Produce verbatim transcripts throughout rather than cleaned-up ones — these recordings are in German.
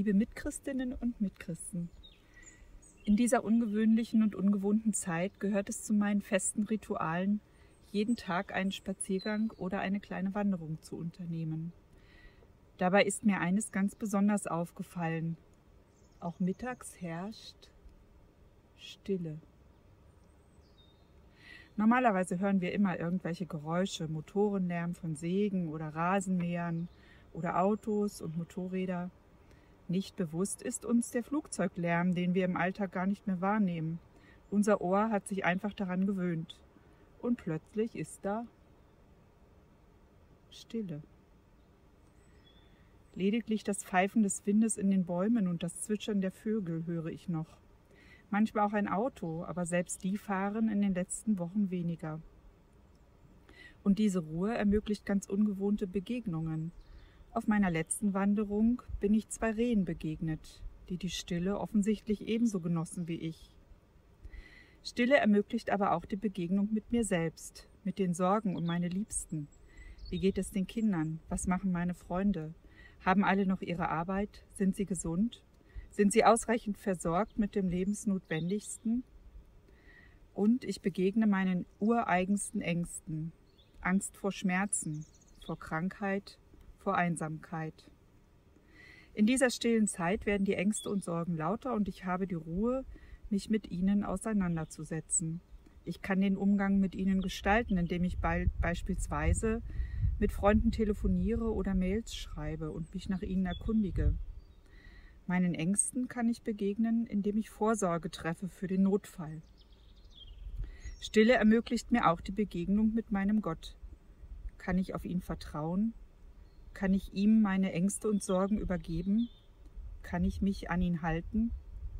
Liebe Mitchristinnen und Mitchristen, in dieser ungewöhnlichen und ungewohnten Zeit gehört es zu meinen festen Ritualen, jeden Tag einen Spaziergang oder eine kleine Wanderung zu unternehmen. Dabei ist mir eines ganz besonders aufgefallen. Auch mittags herrscht Stille. Normalerweise hören wir immer irgendwelche Geräusche, Motorenlärm von Sägen oder Rasenmähern oder Autos und Motorräder. Nicht bewusst ist uns der Flugzeuglärm, den wir im Alltag gar nicht mehr wahrnehmen. Unser Ohr hat sich einfach daran gewöhnt. Und plötzlich ist da Stille. Lediglich das Pfeifen des Windes in den Bäumen und das Zwitschern der Vögel höre ich noch. Manchmal auch ein Auto, aber selbst die fahren in den letzten Wochen weniger. Und diese Ruhe ermöglicht ganz ungewohnte Begegnungen. Auf meiner letzten Wanderung bin ich zwei Rehen begegnet, die die Stille offensichtlich ebenso genossen wie ich. Stille ermöglicht aber auch die Begegnung mit mir selbst, mit den Sorgen um meine Liebsten. Wie geht es den Kindern? Was machen meine Freunde? Haben alle noch ihre Arbeit? Sind sie gesund? Sind sie ausreichend versorgt mit dem Lebensnotwendigsten? Und ich begegne meinen ureigensten Ängsten. Angst vor Schmerzen, vor Krankheit, vor Einsamkeit. In dieser stillen Zeit werden die Ängste und Sorgen lauter und ich habe die Ruhe, mich mit ihnen auseinanderzusetzen. Ich kann den Umgang mit ihnen gestalten, indem ich be- beispielsweise mit Freunden telefoniere oder Mails schreibe und mich nach ihnen erkundige. Meinen Ängsten kann ich begegnen, indem ich Vorsorge treffe für den Notfall. Stille ermöglicht mir auch die Begegnung mit meinem Gott. Kann ich auf ihn vertrauen? Kann ich ihm meine Ängste und Sorgen übergeben? Kann ich mich an ihn halten?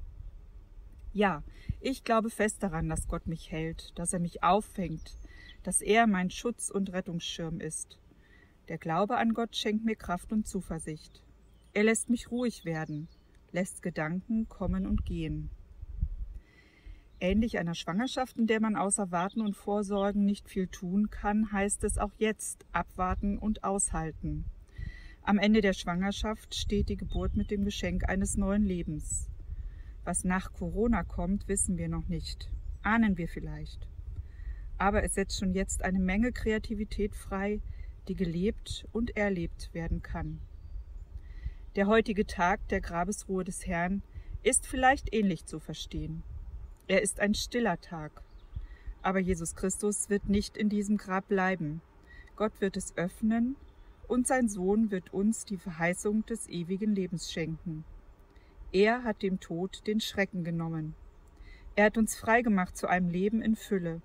Ja, ich glaube fest daran, dass Gott mich hält, dass er mich auffängt, dass er mein Schutz und Rettungsschirm ist. Der Glaube an Gott schenkt mir Kraft und Zuversicht. Er lässt mich ruhig werden, lässt Gedanken kommen und gehen. Ähnlich einer Schwangerschaft, in der man außer Warten und Vorsorgen nicht viel tun kann, heißt es auch jetzt abwarten und aushalten. Am Ende der Schwangerschaft steht die Geburt mit dem Geschenk eines neuen Lebens. Was nach Corona kommt, wissen wir noch nicht, ahnen wir vielleicht. Aber es setzt schon jetzt eine Menge Kreativität frei, die gelebt und erlebt werden kann. Der heutige Tag der Grabesruhe des Herrn ist vielleicht ähnlich zu verstehen. Er ist ein stiller Tag. Aber Jesus Christus wird nicht in diesem Grab bleiben. Gott wird es öffnen und sein Sohn wird uns die Verheißung des ewigen Lebens schenken. Er hat dem Tod den Schrecken genommen. Er hat uns freigemacht zu einem Leben in Fülle.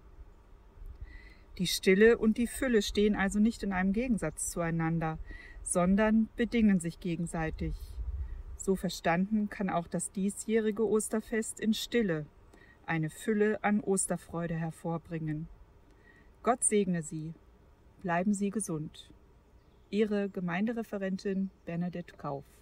Die Stille und die Fülle stehen also nicht in einem Gegensatz zueinander, sondern bedingen sich gegenseitig. So verstanden kann auch das diesjährige Osterfest in Stille eine Fülle an Osterfreude hervorbringen. Gott segne Sie. Bleiben Sie gesund. Ihre Gemeindereferentin Bernadette Kauf.